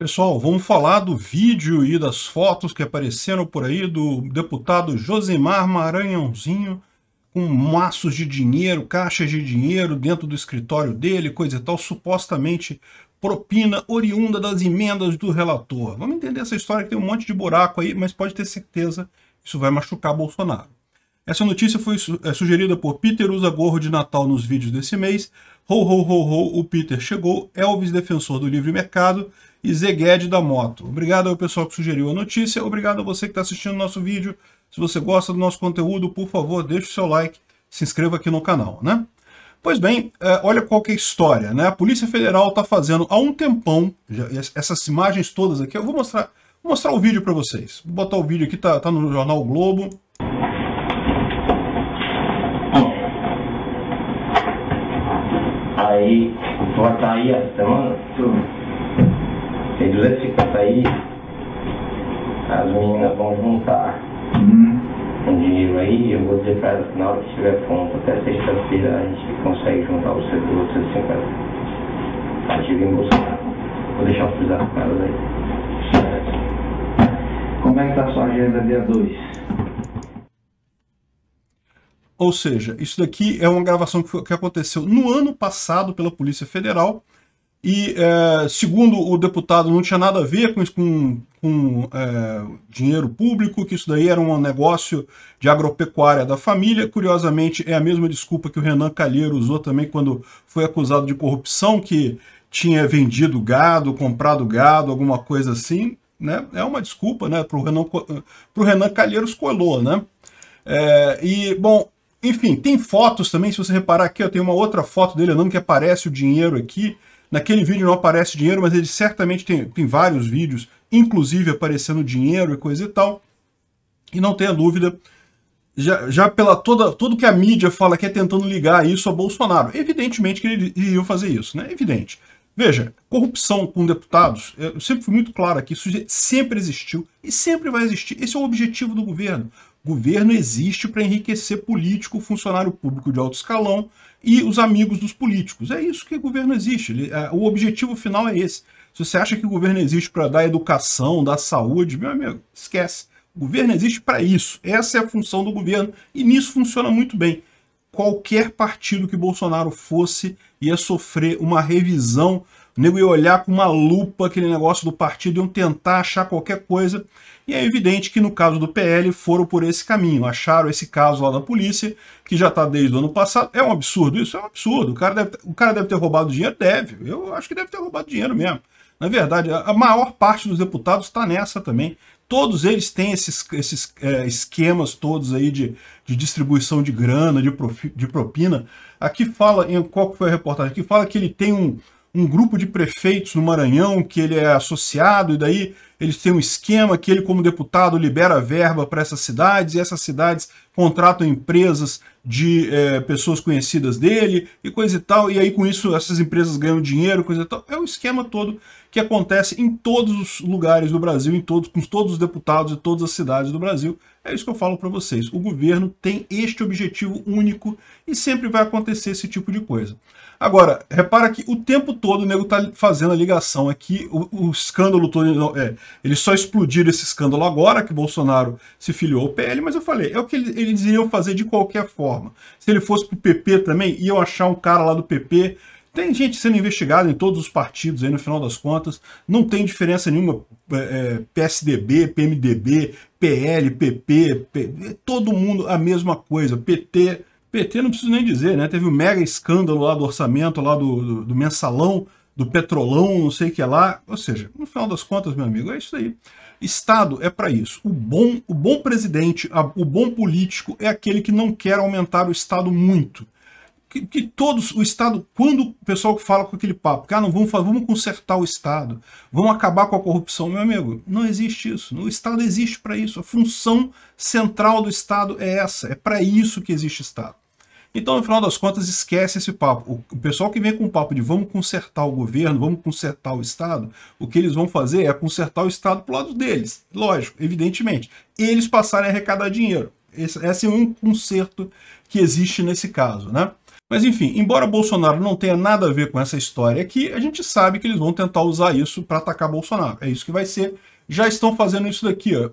Pessoal, vamos falar do vídeo e das fotos que apareceram por aí do deputado Josimar Maranhãozinho com maços de dinheiro, caixas de dinheiro dentro do escritório dele, coisa e tal, supostamente propina oriunda das emendas do relator. Vamos entender essa história que tem um monte de buraco aí, mas pode ter certeza que isso vai machucar Bolsonaro. Essa notícia foi sugerida por Peter Usa Gorro de Natal nos vídeos desse mês, Ho Ho Ho Ho, o Peter chegou, Elvis Defensor do Livre Mercado e Zé Guedes da Moto. Obrigado ao pessoal que sugeriu a notícia, obrigado a você que está assistindo o nosso vídeo. Se você gosta do nosso conteúdo, por favor, deixe o seu like, se inscreva aqui no canal, né? Pois bem, olha qual que é a história, né? A Polícia Federal está fazendo há um tempão, essas imagens todas aqui, eu vou mostrar o vídeo para vocês. Vou botar o vídeo aqui, tá no jornal o Globo. Aí, vai sair a semana, tem 250 aí, as meninas vão juntar um dinheiro aí, eu vou dizer para elas que na hora que estiver pronto, até sexta-feira a gente consegue juntar os 250. A gente vem buscar. Vou deixar os pisados com elas aí. Como é que tá a sua agenda dia 2? Ou seja, isso daqui é uma gravação que aconteceu no ano passado pela Polícia Federal e, segundo o deputado, não tinha nada a ver com dinheiro público, que isso daí era um negócio de agropecuária da família. Curiosamente, é a mesma desculpa que o Renan Calheiro usou também quando foi acusado de corrupção, que tinha vendido gado, comprado gado, alguma coisa assim, né? É uma desculpa, né? Pro Renan Calheiros colou, né? Bom, enfim, tem fotos também, se você reparar aqui, tem uma outra foto dele andando que aparece o dinheiro aqui. Naquele vídeo não aparece dinheiro, mas ele certamente tem vários vídeos, inclusive aparecendo dinheiro e coisa e tal. E não tenha dúvida, já pela tudo que a mídia fala que é tentando ligar isso a Bolsonaro. Evidentemente que ele iria fazer isso, né? Evidente. Veja, corrupção com deputados, eu sempre fui muito claro aqui, isso sempre existiu e sempre vai existir. Esse é o objetivo do governo. O governo existe para enriquecer político, funcionário público de alto escalão e os amigos dos políticos. É isso que o governo existe. O objetivo final é esse. Se você acha que o governo existe para dar educação, dar saúde, meu amigo, esquece. O governo existe para isso. Essa é a função do governo e nisso funciona muito bem. Qualquer partido que Bolsonaro fosse ia sofrer uma revisão, o nego ia olhar com uma lupa aquele negócio do partido, iam tentar achar qualquer coisa, e é evidente que no caso do PL foram por esse caminho, acharam esse caso lá da polícia, que já está desde o ano passado. É um absurdo isso? É um absurdo. O cara deve ter roubado dinheiro? Deve. Eu acho que deve ter roubado dinheiro mesmo. Na verdade, a maior parte dos deputados está nessa também. Todos eles têm esses esquemas todos aí de distribuição de grana, de propina. Aqui fala, qual foi a reportagem? Aqui fala que ele tem um grupo de prefeitos no Maranhão, que ele é associado, e daí eles têm um esquema que ele, como deputado, libera verba para essas cidades, e essas cidades contratam empresas de pessoas conhecidas dele, e coisa e tal, e aí com isso essas empresas ganham dinheiro, coisa e tal. É o esquema todo que acontece em todos os lugares do Brasil, com todos os deputados de todas as cidades do Brasil. É isso que eu falo para vocês. O governo tem este objetivo único e sempre vai acontecer esse tipo de coisa. Agora, repara que o tempo todo o nego tá fazendo a ligação aqui, o escândalo todo, eles só explodiram esse escândalo agora, que Bolsonaro se filiou ao PL, mas eu falei, é o que eles iriam fazer de qualquer forma. Se ele fosse pro PP também, iam achar um cara lá do PP. Tem gente sendo investigada em todos os partidos aí, no final das contas, não tem diferença nenhuma, PSDB, PMDB, PL, PP, todo mundo a mesma coisa, PT não preciso nem dizer, né? Teve um mega escândalo lá do orçamento, lá do mensalão, do petrolão, não sei o que lá. Ou seja, no final das contas, meu amigo, é isso aí. Estado é para isso. O bom presidente, o bom político é aquele que não quer aumentar o Estado muito. Que todos, o Estado, quando o pessoal fala com aquele papo, que não, vamos consertar o Estado, vamos acabar com a corrupção, meu amigo, não existe isso. O Estado existe para isso. A função central do Estado é essa. É para isso que existe Estado. Então, no final das contas, esquece esse papo. O pessoal que vem com o papo de vamos consertar o governo, vamos consertar o Estado, o que eles vão fazer é consertar o Estado pro lado deles. Lógico, evidentemente. Eles passarem a arrecadar dinheiro. Esse é um conserto que existe nesse caso, né? Mas enfim, embora Bolsonaro não tenha nada a ver com essa história aqui, a gente sabe que eles vão tentar usar isso para atacar Bolsonaro. É isso que vai ser. Já estão fazendo isso daqui, ó.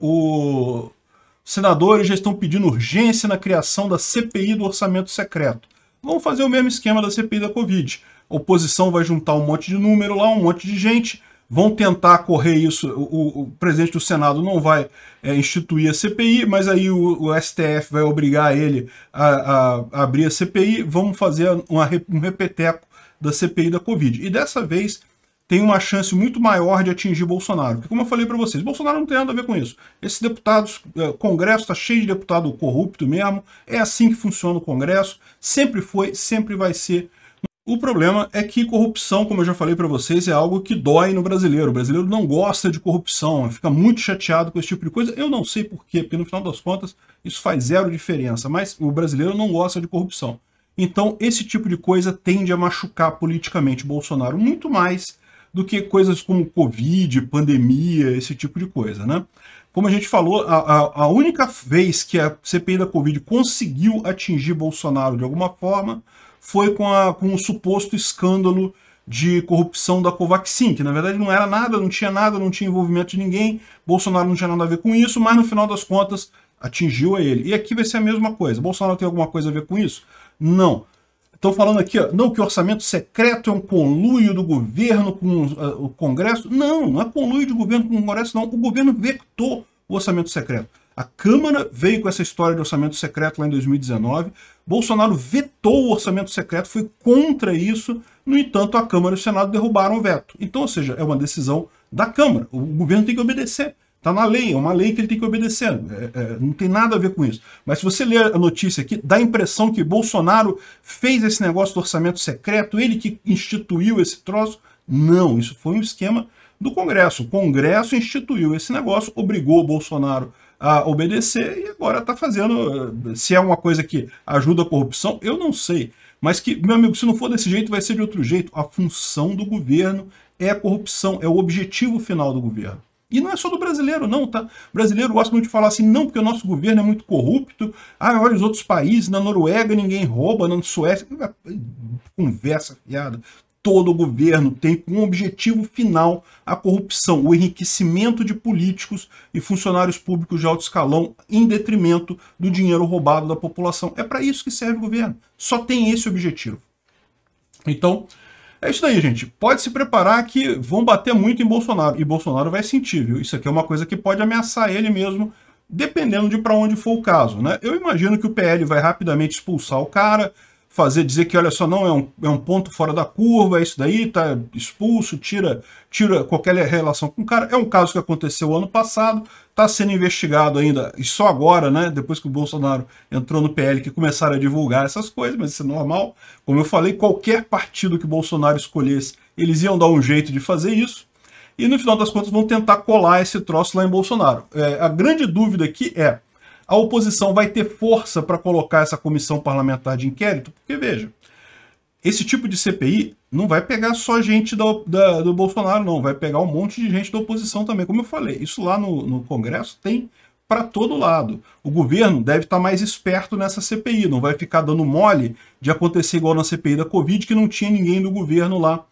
Os senadores já estão pedindo urgência na criação da CPI do orçamento secreto. Vamos fazer o mesmo esquema da CPI da Covid. A oposição vai juntar um monte de número lá, um monte de gente, vão tentar correr isso. O presidente do Senado não vai instituir a CPI, mas aí o STF vai obrigar ele a abrir a CPI. Vamos fazer um repeteco da CPI da Covid. E dessa vez tem uma chance muito maior de atingir Bolsonaro. Porque, como eu falei para vocês, Bolsonaro não tem nada a ver com isso. Esses deputados, o Congresso está cheio de deputado corrupto mesmo, é assim que funciona o Congresso, sempre foi, sempre vai ser. O problema é que corrupção, como eu já falei para vocês, é algo que dói no brasileiro. O brasileiro não gosta de corrupção, fica muito chateado com esse tipo de coisa. Eu não sei por quê, porque no final das contas isso faz zero diferença, mas o brasileiro não gosta de corrupção. Então esse tipo de coisa tende a machucar politicamente Bolsonaro muito mais do que coisas como Covid, pandemia, esse tipo de coisa, né? Como a gente falou, a única vez que a CPI da Covid conseguiu atingir Bolsonaro de alguma forma foi com o suposto escândalo de corrupção da Covaxin, que na verdade não era nada, não tinha envolvimento de ninguém, Bolsonaro não tinha nada a ver com isso, mas no final das contas atingiu a ele. E aqui vai ser a mesma coisa. Bolsonaro tem alguma coisa a ver com isso? Não. Estão falando aqui, ó, não, que o orçamento secreto é um conluio do governo com o Congresso. Não, não é conluio do governo com o Congresso, não. O governo vetou o orçamento secreto. A Câmara veio com essa história de orçamento secreto lá em 2019. Bolsonaro vetou o orçamento secreto, foi contra isso. No entanto, a Câmara e o Senado derrubaram o veto. Então, ou seja, é uma decisão da Câmara. O governo tem que obedecer. Está na lei, é uma lei que ele tem que obedecer. Não tem nada a ver com isso. Mas se você ler a notícia aqui, dá a impressão que Bolsonaro fez esse negócio do orçamento secreto, ele que instituiu esse troço. Não, isso foi um esquema do Congresso. O Congresso instituiu esse negócio, obrigou o Bolsonaro a obedecer e agora está fazendo. Se é uma coisa que ajuda a corrupção, eu não sei. Mas que, meu amigo, se não for desse jeito, vai ser de outro jeito. A função do governo é a corrupção, é o objetivo final do governo. E não é só do brasileiro, não, tá? O brasileiro gosta muito de falar assim, não, porque o nosso governo é muito corrupto. Ah, olha os outros países, na Noruega ninguém rouba, na Suécia... Conversa fiada. Todo governo tem como objetivo final a corrupção, o enriquecimento de políticos e funcionários públicos de alto escalão em detrimento do dinheiro roubado da população. É para isso que serve o governo. Só tem esse objetivo. Então... é isso daí, gente. Pode se preparar que vão bater muito em Bolsonaro. E Bolsonaro vai sentir, viu? Isso aqui é uma coisa que pode ameaçar ele mesmo, dependendo de para onde for o caso, né? Eu imagino que o PL vai rapidamente expulsar o cara, dizer que, olha só, não, é um ponto fora da curva, é isso daí, tá expulso, tira qualquer relação com o cara. É um caso que aconteceu ano passado, está sendo investigado ainda, e só agora, né, depois que o Bolsonaro entrou no PL, que começaram a divulgar essas coisas, mas isso é normal. Como eu falei, qualquer partido que o Bolsonaro escolhesse, eles iam dar um jeito de fazer isso, e no final das contas vão tentar colar esse troço lá em Bolsonaro. A grande dúvida aqui é, a oposição vai ter força para colocar essa comissão parlamentar de inquérito? Porque, veja, esse tipo de CPI não vai pegar só gente do Bolsonaro, não. Vai pegar um monte de gente da oposição também. Como eu falei, isso lá no Congresso tem para todo lado. O governo deve estar mais esperto nessa CPI, não vai ficar dando mole de acontecer igual na CPI da Covid, que não tinha ninguém do governo lá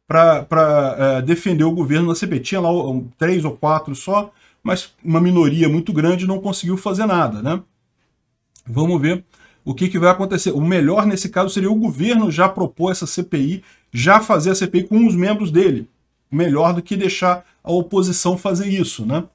para defender o governo na CPI. Tinha lá 3 ou 4 só, mas uma minoria muito grande não conseguiu fazer nada, né? Vamos ver o que vai acontecer. O melhor nesse caso seria o governo já propor essa CPI, já fazer a CPI com os membros dele. Melhor do que deixar a oposição fazer isso, né?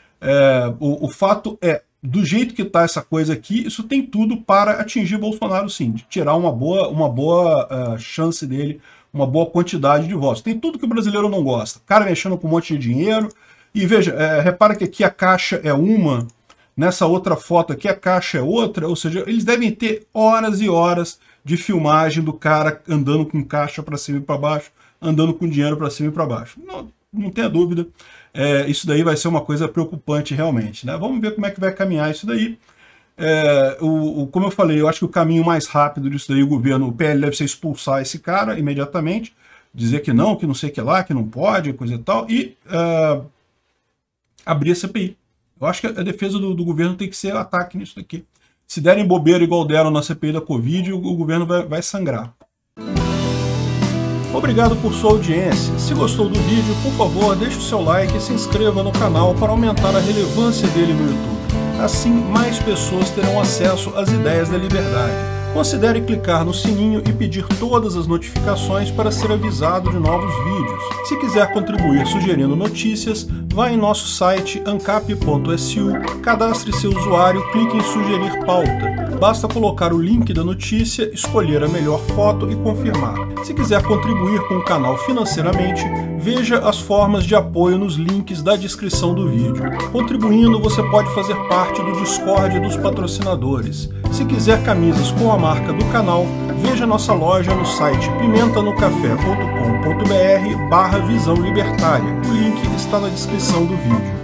O fato é, do jeito que está essa coisa aqui, isso tem tudo para atingir Bolsonaro, sim, de tirar uma boa chance dele, uma boa quantidade de votos. Tem tudo que o brasileiro não gosta. Cara mexendo com um monte de dinheiro. E veja, repara que aqui a caixa é uma, nessa outra foto aqui a caixa é outra, ou seja, eles devem ter horas e horas de filmagem do cara andando com caixa para cima e para baixo, andando com dinheiro para cima e para baixo. Não tenha dúvida, isso daí vai ser uma coisa preocupante realmente, né? Vamos ver como é que vai caminhar isso daí. Como eu falei, eu acho que o caminho mais rápido disso daí, o PL deve ser expulsar esse cara imediatamente, dizer que não sei o que lá, que não pode, coisa e tal, e abrir a CPI. Eu acho que a defesa do governo tem que ser ataque nisso daqui. Se derem bobeira igual deram na CPI da Covid, o governo vai sangrar. Obrigado por sua audiência. Se gostou do vídeo, por favor, deixe o seu like e se inscreva no canal para aumentar a relevância dele no YouTube. Assim, mais pessoas terão acesso às ideias da liberdade. Considere clicar no sininho e pedir todas as notificações para ser avisado de novos vídeos. Se quiser contribuir sugerindo notícias, vá em nosso site ancap.su, cadastre seu usuário, clique em sugerir pauta. Basta colocar o link da notícia, escolher a melhor foto e confirmar. Se quiser contribuir com o canal financeiramente, veja as formas de apoio nos links da descrição do vídeo. Contribuindo, você pode fazer parte do Discord dos patrocinadores. Se quiser camisas com a marca do canal, veja nossa loja no site pimentanocafé.com.br/visão libertária. O link está na descrição do vídeo.